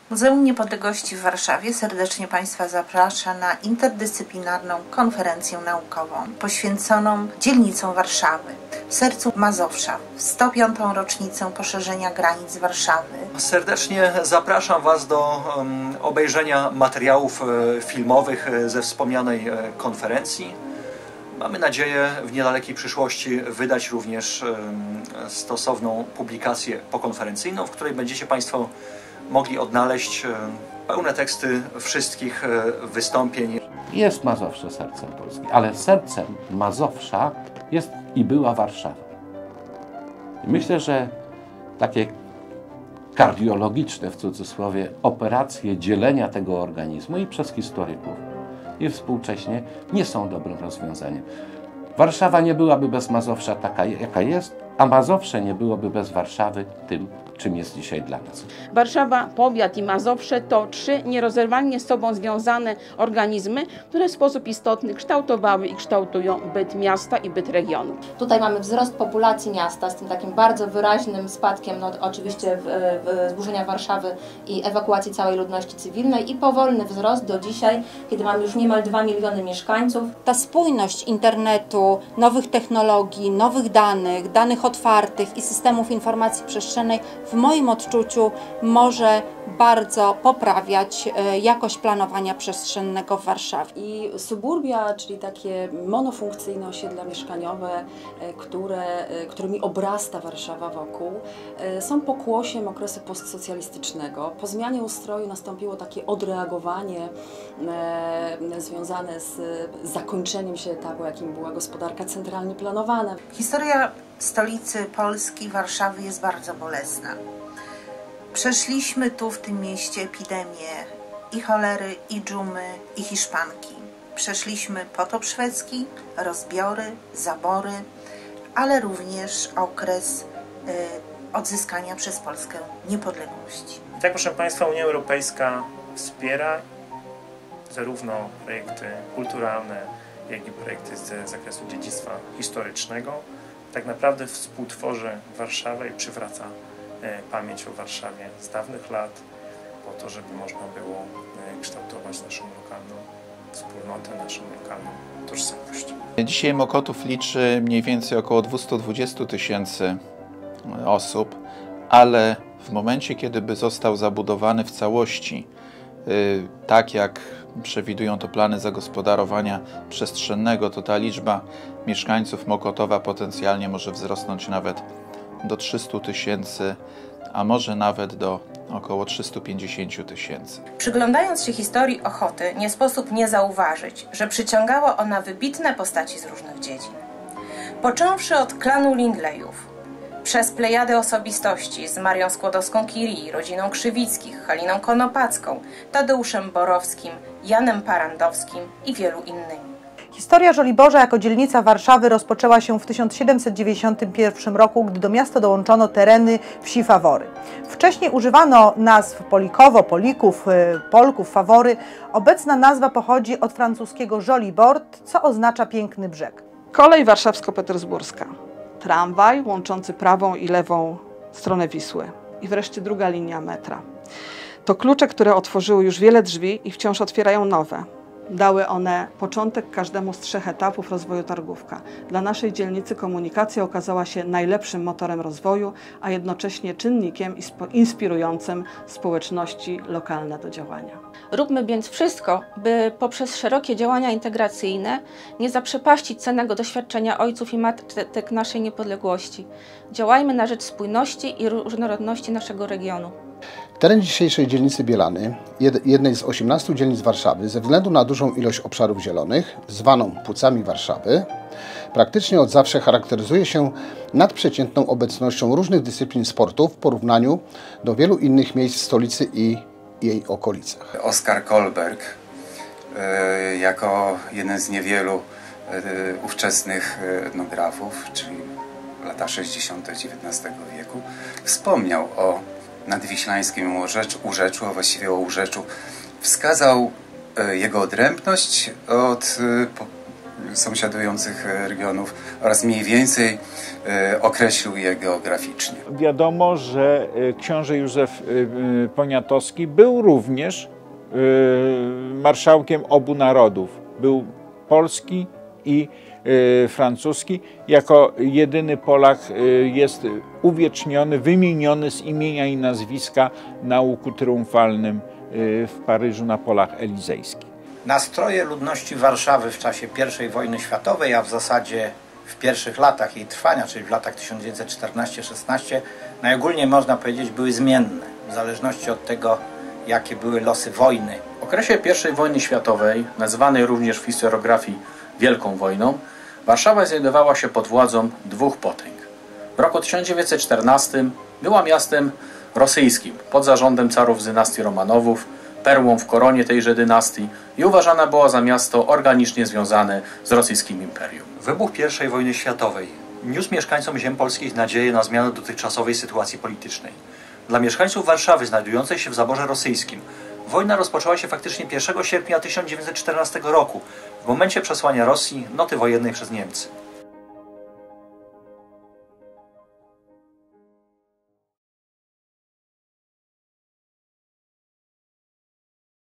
Muzeum Niepodległości w Warszawie serdecznie Państwa zaprasza na interdyscyplinarną konferencję naukową poświęconą dzielnicom Warszawy, sercu Mazowsza, w 105. rocznicę poszerzenia granic Warszawy. Serdecznie zapraszam Was do obejrzenia materiałów filmowych ze wspomnianej konferencji. Mamy nadzieję w niedalekiej przyszłości wydać również stosowną publikację pokonferencyjną, w której będziecie Państwo mogli odnaleźć pełne teksty wszystkich wystąpień. Jest Mazowsze sercem Polski, ale sercem Mazowsza jest i była Warszawa. I myślę, że takie kardiologiczne, w cudzysłowie, operacje dzielenia tego organizmu i przez historyków, i współcześnie nie są dobrym rozwiązaniem. Warszawa nie byłaby bez Mazowsza taka, jaka jest, a Mazowsze nie byłoby bez Warszawy tym, czym jest dzisiaj dla nas. Warszawa, powiat i Mazowsze to trzy nierozerwalnie z sobą związane organizmy, które w sposób istotny kształtowały i kształtują byt miasta i byt regionu. Tutaj mamy wzrost populacji miasta z tym takim bardzo wyraźnym spadkiem, no oczywiście zburzenia Warszawy i ewakuacji całej ludności cywilnej i powolny wzrost do dzisiaj, kiedy mamy już niemal 2 miliony mieszkańców. Ta spójność internetu, nowych technologii, nowych danych otwartych i systemów informacji przestrzennej w moim odczuciu może bardzo poprawiać jakość planowania przestrzennego w Warszawie. I suburbia, czyli takie monofunkcyjne osiedla mieszkaniowe, którymi obrasta Warszawa wokół, są pokłosiem okresu postsocjalistycznego. Po zmianie ustroju nastąpiło takie odreagowanie związane z zakończeniem się etapu, jakim była gospodarka centralnie planowana. Historia stolicy Polski, Warszawy, jest bardzo bolesna. Przeszliśmy tu w tym mieście epidemię i cholery, i dżumy, i hiszpanki. Przeszliśmy potop szwedzki, rozbiory, zabory, ale również okres odzyskania przez Polskę niepodległości. Tak, proszę Państwa, Unia Europejska wspiera zarówno projekty kulturalne, jak i projekty z zakresu dziedzictwa historycznego. Tak naprawdę współtworzy Warszawę i przywraca pamięć o Warszawie z dawnych lat, po to, żeby można było kształtować naszą lokalną wspólnotę, naszą lokalną tożsamość. Dzisiaj Mokotów liczy mniej więcej około 220 000 osób, ale w momencie, kiedy by został zabudowany w całości, tak jak przewidują to plany zagospodarowania przestrzennego, to ta liczba mieszkańców Mokotowa potencjalnie może wzrosnąć nawet do 300 000, a może nawet do około 350 000. Przyglądając się historii Ochoty, nie sposób nie zauważyć, że przyciągała ona wybitne postaci z różnych dziedzin. Począwszy od klanu Lindleyów, przez plejadę osobistości z Marią Skłodowską-Curie, rodziną Krzywickich, Haliną Konopacką, Tadeuszem Borowskim, Janem Parandowskim i wielu innymi. Historia Żoliborza jako dzielnica Warszawy rozpoczęła się w 1791 roku, gdy do miasta dołączono tereny wsi Fawory. Wcześniej używano nazw Polikowo, Polików, Polków, Fawory. Obecna nazwa pochodzi od francuskiego Jolibord, co oznacza piękny brzeg. Kolej warszawsko-petersburska, tramwaj łączący prawą i lewą stronę Wisły i wreszcie druga linia metra. To klucze, które otworzyły już wiele drzwi i wciąż otwierają nowe. Dały one początek każdemu z 3 etapów rozwoju Targówka. Dla naszej dzielnicy komunikacja okazała się najlepszym motorem rozwoju, a jednocześnie czynnikiem inspirującym społeczności lokalne do działania. Róbmy więc wszystko, by poprzez szerokie działania integracyjne nie zaprzepaścić cennego doświadczenia ojców i matek naszej niepodległości. Działajmy na rzecz spójności i różnorodności naszego regionu. Teren dzisiejszej dzielnicy Bielany, jednej z 18 dzielnic Warszawy, ze względu na dużą ilość obszarów zielonych, zwaną płucami Warszawy, praktycznie od zawsze charakteryzuje się nadprzeciętną obecnością różnych dyscyplin sportu w porównaniu do wielu innych miejsc w stolicy i jej okolicach. Oskar Kolberg, jako jeden z niewielu ówczesnych etnografów, czyli lata 60. XIX wieku, wspomniał o nadwiślańskim urzeczu, a właściwie o Urzeczu. Wskazał jego odrębność od sąsiadujących regionów oraz mniej więcej określił je geograficznie. Wiadomo, że książę Józef Poniatowski był również marszałkiem obu narodów. Był polski i francuski. Jako jedyny Polak jest uwieczniony, wymieniony z imienia i nazwiska na łuku triumfalnym w Paryżu na polach elizejskich. Nastroje ludności Warszawy w czasie I wojny światowej, a w zasadzie w pierwszych latach jej trwania, czyli w latach 1914-16, najogólniej można powiedzieć były zmienne, w zależności od tego, jakie były losy wojny. W okresie I wojny światowej, nazywanej również w historiografii Wielką Wojną, Warszawa znajdowała się pod władzą dwóch potęg. W roku 1914 była miastem rosyjskim, pod zarządem carów z dynastii Romanowów, perłą w koronie tejże dynastii i uważana była za miasto organicznie związane z rosyjskim imperium. Wybuch I wojny światowej niósł mieszkańcom ziem polskich nadzieję na zmianę dotychczasowej sytuacji politycznej. Dla mieszkańców Warszawy znajdującej się w zaborze rosyjskim wojna rozpoczęła się faktycznie 1 sierpnia 1914 roku, w momencie przesłania Rosji noty wojennej przez Niemcy.